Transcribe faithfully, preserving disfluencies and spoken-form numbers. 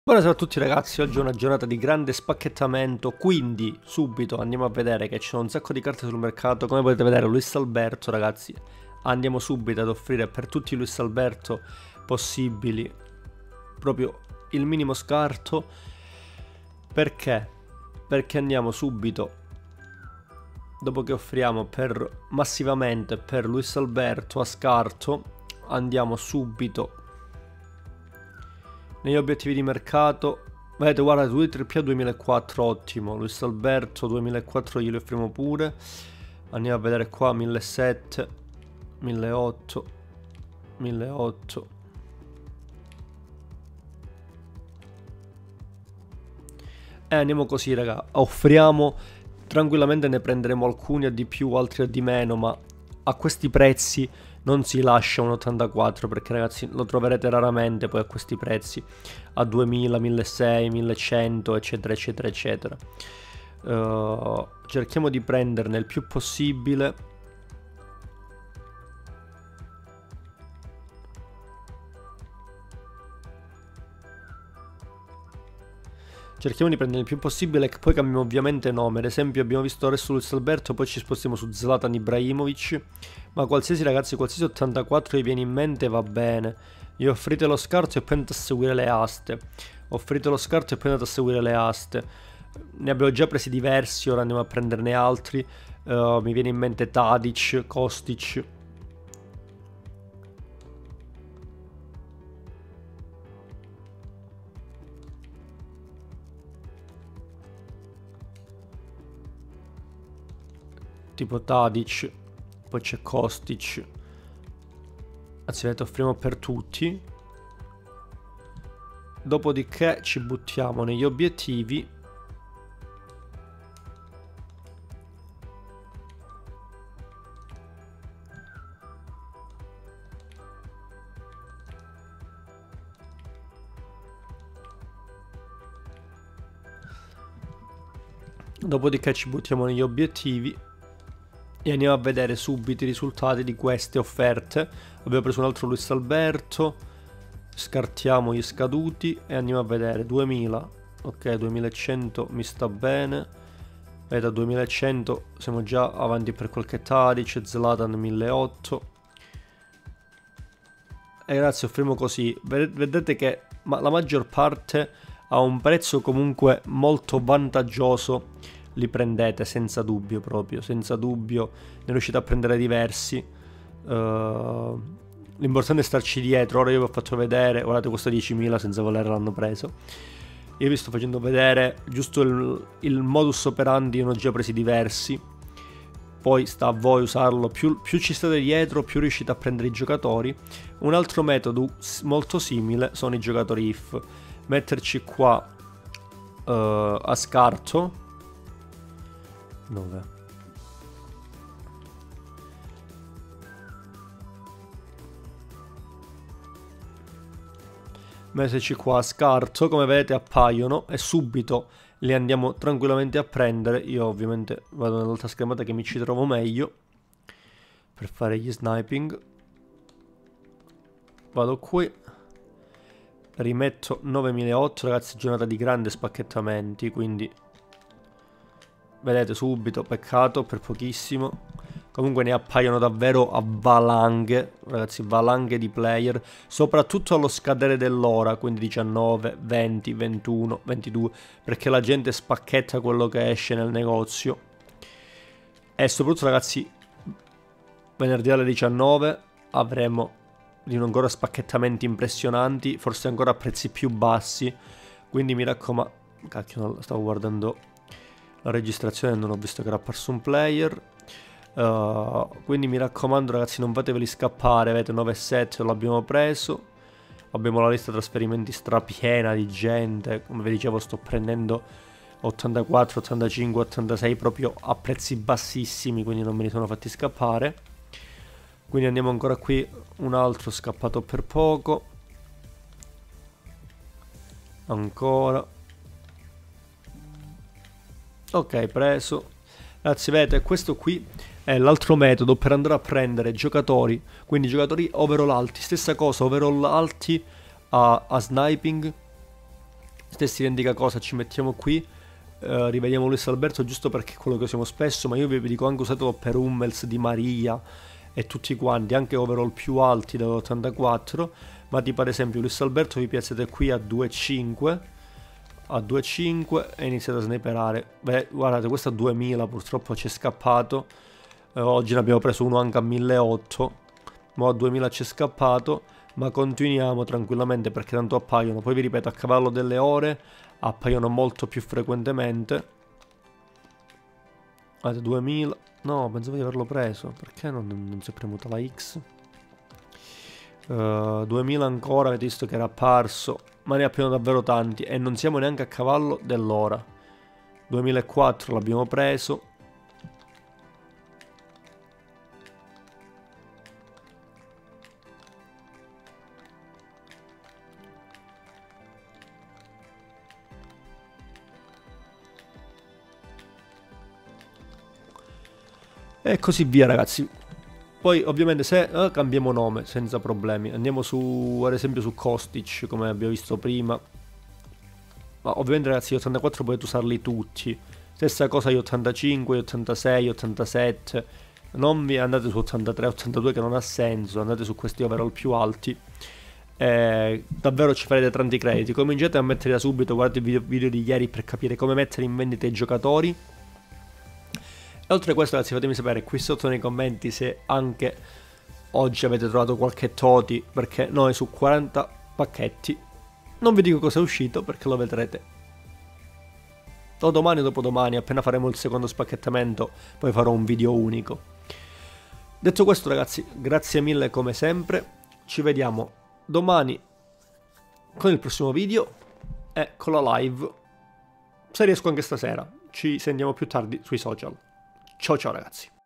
Buonasera a tutti ragazzi, oggi è una giornata di grande spacchettamento, quindi subito andiamo a vedere che ci sono un sacco di carte sul mercato. Come potete vedere Luis Alberto ragazzi, andiamo subito ad offrire per tutti i Luis Alberto possibili proprio il minimo scarto. Perché? Perché andiamo subito, dopo che offriamo per massivamente per Luis Alberto a scarto, andiamo subito negli obiettivi di mercato. Vedete, guarda, due tripla duemilaquattro, ottimo. Luis Alberto duemilaquattro glielo offriamo pure. Andiamo a vedere qua, millesettecento, milleottocento, milleottocento. E andiamo così raga, offriamo, tranquillamente ne prenderemo alcuni a di più, altri a di meno, ma a questi prezzi non si lascia un ottantaquattro, perché ragazzi lo troverete raramente poi a questi prezzi, a duemila, milleseicento, millecento eccetera eccetera eccetera. Uh, cerchiamo di prenderne il più possibile. Cerchiamo di prendere il più possibile, che poi cambiamo ovviamente nome. Ad esempio abbiamo visto adesso Luis Alberto, poi ci spostiamo su Zlatan Ibrahimovic. Ma qualsiasi ragazzi, qualsiasi ottantaquattro vi viene in mente va bene. Gli offrite lo scarto e poi andate a seguire le aste. Offrite lo scarto e poi andate a seguire le aste. Ne abbiamo già presi diversi, ora andiamo a prenderne altri. Uh, mi viene in mente Tadic, Kostic. Tipo Tadic, poi c'è Kostic. Anzi, vedete, offriamo per tutti. Dopodiché ci buttiamo negli obiettivi. Dopodiché ci buttiamo negli obiettivi e andiamo a vedere subito i risultati di queste offerte. Abbiamo preso un altro Luis Alberto, scartiamo gli scaduti e andiamo a vedere duemila. Ok, duemilacento mi sta bene. Vedete, a duemilacento siamo già avanti per qualche Tadic, Zlatan milleottocento. E ragazzi, offriamo così. Vedete che la maggior parte ha un prezzo comunque molto vantaggioso. Li prendete senza dubbio, proprio senza dubbio, ne riuscite a prendere diversi. Uh, l'importante è starci dietro. Ora io vi ho fatto vedere, guardate, questo diecimila senza volere l'hanno preso. Io vi sto facendo vedere giusto il, il modus operandi, io ne ho già presi diversi. Poi sta a voi usarlo, più, più ci state dietro più riuscite a prendere i giocatori. Un altro metodo molto simile sono i giocatori I F. Metterci qua uh, a scarto. Dove? Metterci qua a scarto, come vedete appaiono e subito li andiamo tranquillamente a prendere. Io ovviamente vado nell'altra schermata che mi ci trovo meglio per fare gli sniping. Vado qui, rimetto novemilaottocento, ragazzi, giornata di grande spacchettamenti, quindi vedete subito, peccato per pochissimo. Comunque ne appaiono davvero a valanghe, ragazzi, valanghe di player, soprattutto allo scadere dell'ora, quindi diciannove, venti, ventuno, ventidue, perché la gente spacchetta quello che esce nel negozio. E soprattutto ragazzi, venerdì alle diciannove avremo di nuovo ancora spacchettamenti impressionanti, forse ancora a prezzi più bassi, quindi mi raccomando. Cacchio, stavo guardando la registrazione e non ho visto che era apparso un player. Uh, quindi mi raccomando ragazzi, non fateveli scappare. Vedete, nove sette l'abbiamo preso. Abbiamo la lista trasferimenti strapiena di gente. Come vi dicevo, sto prendendo ottantaquattro, ottantacinque, ottantasei proprio a prezzi bassissimi, quindi non me li sono fatti scappare. Quindi andiamo ancora qui, un altro scappato per poco. Ancora. Ok, preso. Ragazzi, vedete, questo qui è l'altro metodo per andare a prendere giocatori, quindi giocatori overall alti, stessa cosa, overall alti a, a sniping, stessi identica cosa ci mettiamo qui. Uh, rivediamo Luis Alberto giusto perché è quello che usiamo spesso, ma io vi dico anche usatelo per Hummels, Di Maria e tutti quanti, anche overall più alti dall'ottantaquattro. Ma tipo ad esempio Luis Alberto vi piazzate qui a due virgola cinque, a due virgola cinque e iniziate a sniperare. Beh, guardate, questo a duemila purtroppo ci è scappato. Uh, oggi ne abbiamo preso uno anche a milleottocento, ma a duemila ci è scappato. Ma continuiamo tranquillamente perché tanto appaiono. Poi vi ripeto, a cavallo delle ore appaiono molto più frequentemente. Guardate, duemila. No, pensavo di averlo preso. Perché non, non si è premuta la X? Uh, duemila ancora, avete visto che era apparso. Ma ne appaiono davvero tanti. E non siamo neanche a cavallo dell'ora. duemilaquattro l'abbiamo preso. E così via, ragazzi. Poi ovviamente se eh, cambiamo nome senza problemi, andiamo su, ad esempio su Kostic, come abbiamo visto prima. Ma ovviamente, ragazzi, gli ottantaquattro potete usarli tutti. Stessa cosa gli ottantacinque, gli ottantasei, gli ottantasette. Non vi andate su ottantatré, ottantadue che non ha senso, andate su questi overall più alti. Eh, davvero ci farete tanti crediti. Cominciate a mettere da subito, guardate il video, video di ieri per capire come mettere in vendita i giocatori. E oltre a questo, ragazzi, fatemi sapere qui sotto nei commenti se anche oggi avete trovato qualche Toti, perché noi su quaranta pacchetti non vi dico cosa è uscito perché lo vedrete o domani o dopodomani, appena faremo il secondo spacchettamento poi farò un video unico. Detto questo, ragazzi, grazie mille come sempre, ci vediamo domani con il prossimo video e con la live, se riesco anche stasera. Ci sentiamo più tardi sui social. Ciao ciao, ragazzi.